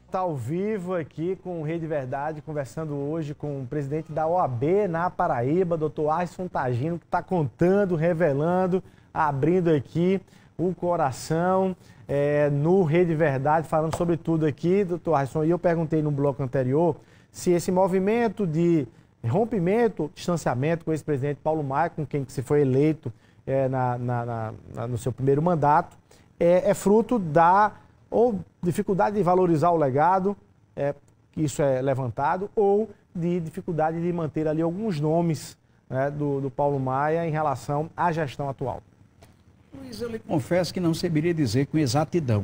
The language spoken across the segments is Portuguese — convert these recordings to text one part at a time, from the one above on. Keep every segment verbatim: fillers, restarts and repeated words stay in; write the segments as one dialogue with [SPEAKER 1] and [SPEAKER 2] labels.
[SPEAKER 1] Está ao vivo aqui com o Rede Verdade, conversando hoje com o presidente da O A B na Paraíba, doutor Arson Tagino, que está contando, revelando, abrindo aqui o coração é, no Rede Verdade, falando sobre tudo aqui, doutor Arson. E eu perguntei no bloco anterior se esse movimento de rompimento, distanciamento com esse presidente Paulo Maia, com quem se foi eleito é, na, na, na, no seu primeiro mandato, é, é fruto da ou dificuldade de valorizar o legado, é, que isso é levantado, ou de dificuldade de manter ali alguns nomes, né, do, do Paulo Maia em relação à gestão atual.
[SPEAKER 2] Luiz, eu lhe confesso que não saberia dizer com exatidão,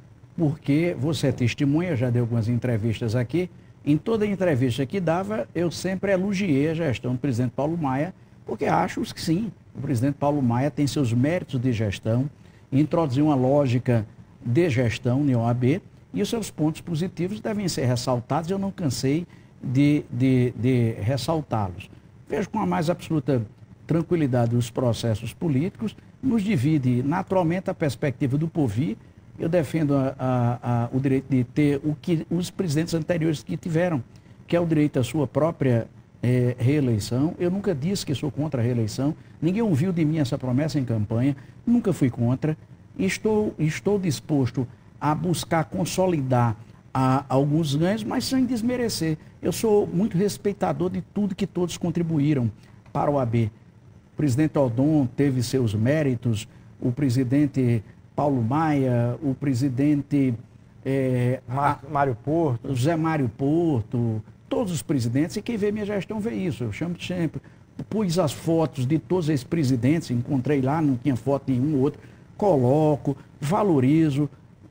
[SPEAKER 2] porque você é testemunha, já deu algumas entrevistas aqui, em toda entrevista que dava, eu sempre elogiei a gestão do presidente Paulo Maia, porque acho que sim, o presidente Paulo Maia tem seus méritos de gestão, introduziu uma lógica de gestão na O A B, e os seus pontos positivos devem ser ressaltados, eu não cansei de, de, de ressaltá-los. Vejo com a mais absoluta tranquilidade os processos políticos, nos divide naturalmente a perspectiva do porvir. Eu defendo a, a, a, o direito de ter o que os presidentes anteriores que tiveram, que é o direito à sua própria é, reeleição. Eu nunca disse que sou contra a reeleição, ninguém ouviu de mim essa promessa em campanha, nunca fui contra. Estou, estou disposto a buscar consolidar a, alguns ganhos, mas sem desmerecer. Eu sou muito respeitador de tudo que todos contribuíram para o A B. O presidente Odon teve seus méritos, o presidente Paulo Maia, o presidente é,
[SPEAKER 1] Mário Porto,
[SPEAKER 2] José Mário Porto, todos os presidentes, e quem vê minha gestão vê isso. Eu chamo de sempre. Pus as fotos de todos esses presidentes, encontrei lá, não tinha foto nenhum ou outro. Coloco, valorizo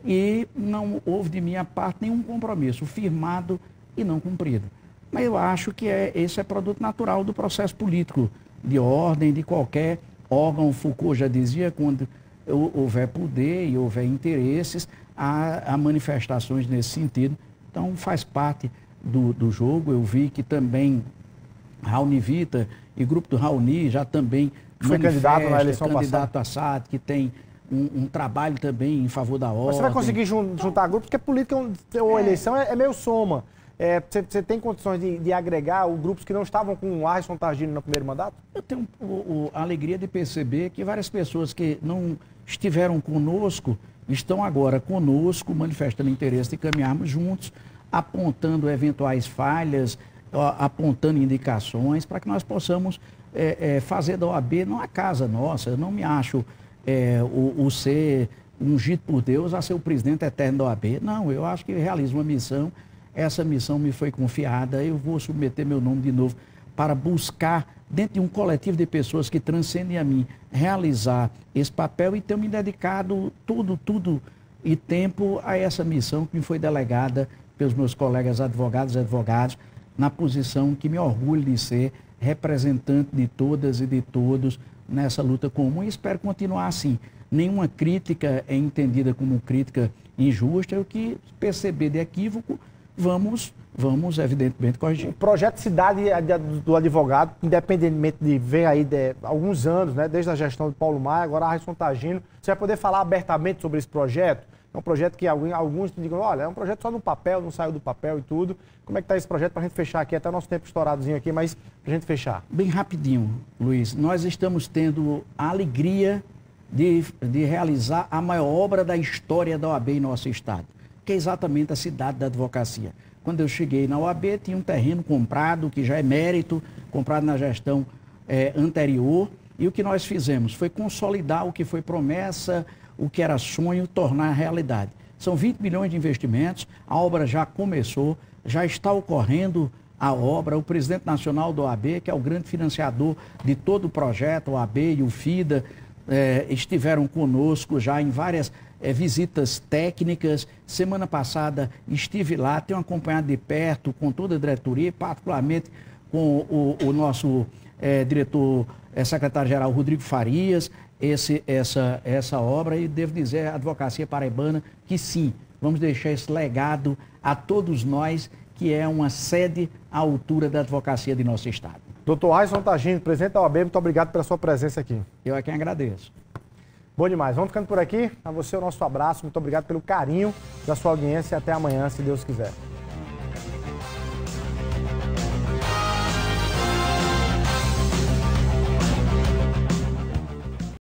[SPEAKER 2] e não houve de minha parte nenhum compromisso firmado e não cumprido. Mas eu acho que é, esse é produto natural do processo político, de ordem, de qualquer órgão. Foucault já dizia, quando houver poder e houver interesses, há, há manifestações nesse sentido. Então faz parte do, do jogo. Eu vi que também Raoni Vita e grupo do Raoni já também
[SPEAKER 1] foi candidato na eleição
[SPEAKER 2] candidato
[SPEAKER 1] passada.
[SPEAKER 2] a S A D, que tem um, um trabalho também em favor da ordem.
[SPEAKER 1] Mas você vai conseguir jun juntar grupos, porque política ou é. eleição é, é meio soma. É, você, você tem condições de, de agregar os grupos que não estavam com o Arson Tagino no primeiro mandato?
[SPEAKER 2] Eu tenho o, o, a alegria de perceber que várias pessoas que não estiveram conosco estão agora conosco, manifestando interesse de caminharmos juntos, apontando eventuais falhas, apontando indicações para que nós possamos É, é, fazer da O A B não a casa nossa. Eu não me acho é, o, o ser ungido por Deus a ser o presidente eterno da O A B. Não, eu acho que realizo uma missão, essa missão me foi confiada, eu vou submeter meu nome de novo para buscar, dentro de um coletivo de pessoas que transcendem a mim, realizar esse papel, e tenho me dedicado tudo, tudo e tempo a essa missão que me foi delegada pelos meus colegas advogados e advogados, na posição que me orgulho de ser representante de todas e de todos nessa luta comum, e espero continuar assim. Nenhuma crítica é entendida como crítica injusta. O que perceber de equívoco, vamos, vamos evidentemente corrigir.
[SPEAKER 1] O projeto Cidade do Advogado, independentemente de ver aí de alguns anos, né, desde a gestão de Paulo Maia, agora Arson Tagino, você vai poder falar abertamente sobre esse projeto? É um projeto que alguns digam, olha, é um projeto só no papel, não saiu do papel e tudo. Como é que está esse projeto para a gente fechar aqui? Até o nosso tempo estouradozinho aqui, mas para a gente fechar.
[SPEAKER 2] Bem rapidinho, Luiz. Nós estamos tendo a alegria de, de realizar a maior obra da história da O A B em nosso estado, que é exatamente a Cidade da Advocacia. Quando eu cheguei na O A B, tinha um terreno comprado, que já é mérito, comprado na gestão é, anterior, e o que nós fizemos foi consolidar o que foi promessa, o que era sonho, tornar realidade. São vinte milhões de investimentos, a obra já começou, já está ocorrendo a obra. O presidente nacional do O A B, que é o grande financiador de todo o projeto, o O A B e o FIDA, eh, estiveram conosco já em várias eh, visitas técnicas. Semana passada estive lá, tenho acompanhado de perto com toda a diretoria, particularmente com o, o nosso eh, diretor, eh, secretário-geral Rodrigo Farias, Esse, essa, essa obra, e devo dizer à advocacia paraibana que sim, vamos deixar esse legado a todos nós, que é uma sede à altura da advocacia de nosso estado.
[SPEAKER 1] doutor Arson Tagino, presidente da O A B, muito obrigado pela sua presença aqui.
[SPEAKER 2] Eu é quem agradeço.
[SPEAKER 1] Bom demais. Vamos ficando por aqui. A você o nosso abraço. Muito obrigado pelo carinho da sua audiência e até amanhã, se Deus quiser.